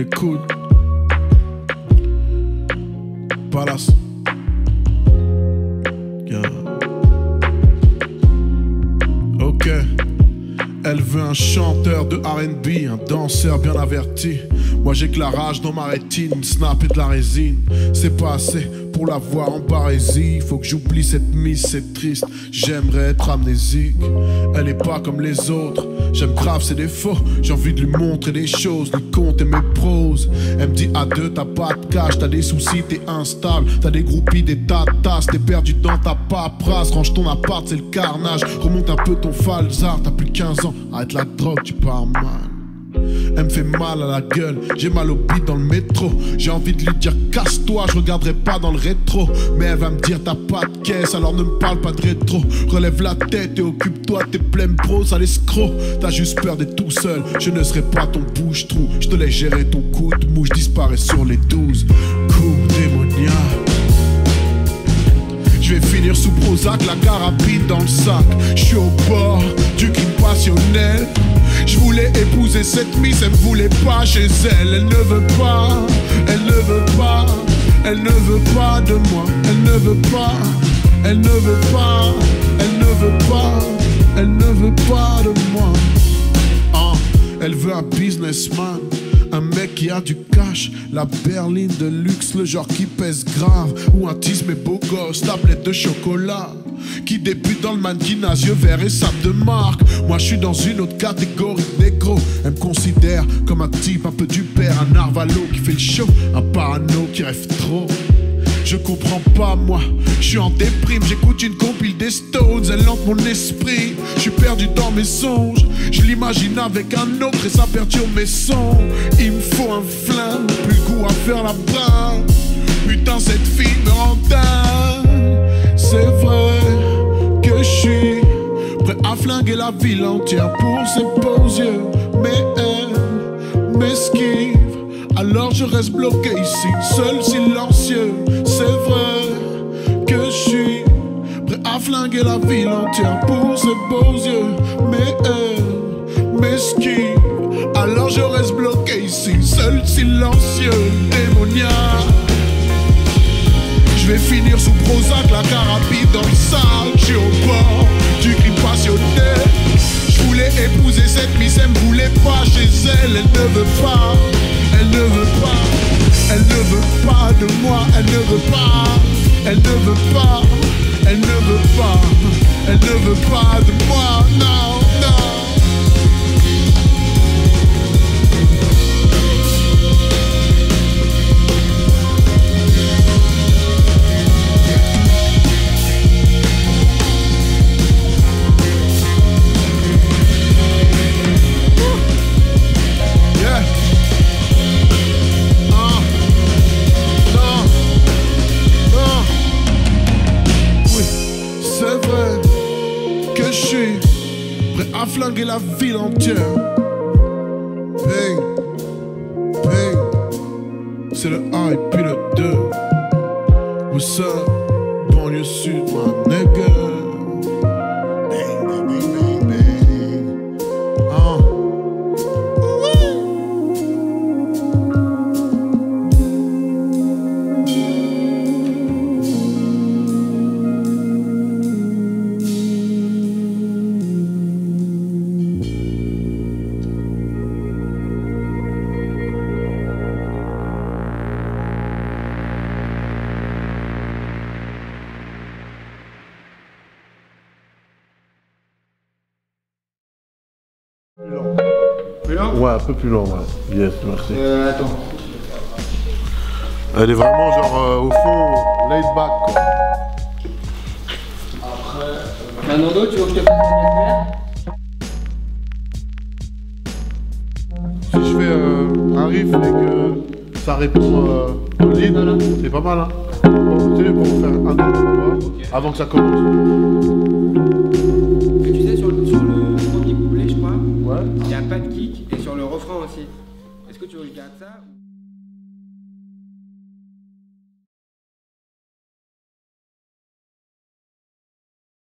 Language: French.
Écoute. Palace. Yeah. Ok. Elle veut un chanteur de R&B, un danseur bien averti. Moi j'ai que la rage dans ma rétine, snap et de la résine. C'est pas assez pour la voir en parésie. Faut que j'oublie cette mise, c'est triste. J'aimerais être amnésique. Elle est pas comme les autres. J'aime grave ses défauts. J'ai envie de lui montrer des choses, lui compter mes proses. Elle me dit à deux, t'as pas de cash, t'as des soucis, t'es instable. T'as des groupies, des tatas, t'es perdu dans ta paperasse. Range ton appart, c'est le carnage. Remonte un peu ton falzar, t'as plus 15 ans. Arrête la drogue, tu pars mal. Elle me fait mal à la gueule, j'ai mal au bide dans le métro. J'ai envie de lui dire casse-toi, je regarderai pas dans le rétro. Mais elle va me dire t'as pas de caisse, alors ne me parle pas de rétro. Relève la tête et occupe-toi de tes pleins pros, sale escroc. T'as juste peur d'être tout seul, je ne serai pas ton bouche-trou. Je te laisse gérer ton coup de mouche, disparaît sur les 12 coups démoniaques. Je vais finir sous Prozac, la carabine dans le sac. Je suis au bord du crime passionnel. Je voulais épouser cette miss, elle me voulait pas chez elle. Elle ne veut pas, elle ne veut pas, elle ne veut pas de moi. Elle ne veut pas, elle ne veut pas, elle ne veut pas, elle ne veut pas de moi. Elle veut un businessman, un mec qui a du cash, la berline de luxe, le genre qui pèse grave, ou un tis mais beau gosse, tablette de chocolat, qui débute dans le mannequinage, yeux verts et sable de marque. Moi je suis dans une autre catégorie négro. Elle me considère comme un type un peu du père, un narvalo qui fait le show, un parano qui rêve trop. Je comprends pas moi, je suis en déprime, j'écoute une compile des Stones, elle hante mon esprit, je suis perdu dans mes songes, je l'imagine avec un autre et ça perturbe mes sons. Il me faut un flingue, plus le goût à faire la bringue. Putain cette fille me rend dingue. C'est vrai que je suis prêt à flinguer la ville entière pour ses beaux yeux, mais elle m'esquive. Alors je reste bloqué ici, seul, silencieux. C'est vrai que je suis prêt à flinguer la ville entière pour ses beaux yeux, mais elle m'esquive. Alors je reste bloqué ici, seul, silencieux, démoniaque. Je vais finir sous Prozac, la carabine dans le sac. Je suis au bord du crime passionnel. Je voulais épouser cette miss, elle me voulait pas chez elle. Elle ne veut pas, elle ne veut pas, elle ne veut pas de moi. Elle ne veut pas, elle ne veut pas, elle ne veut pas, elle ne veut pas de moi. Non, non. À flinguer la ville entière. Bang, bang. C'est le A et puis le 2. What's up, banlieue sud, my nigga. Bang, bang, bang, bang, bang. Plus lent? Ouais, un peu plus lent, ouais. Yes, merci. Attends. Elle est vraiment genre au fond, laid back quoi. Après. Fernando, tu veux que je te fasse la Si je fais un riff et que ça répond au lead, c'est pas mal hein. Bon, c'est pour faire un autre avant que ça commence. Mais tu sais, sur le premier couplet, je crois, Ouais. il n'y a pas de kick et sur le refrain aussi. Est-ce que tu veux que je garde ça?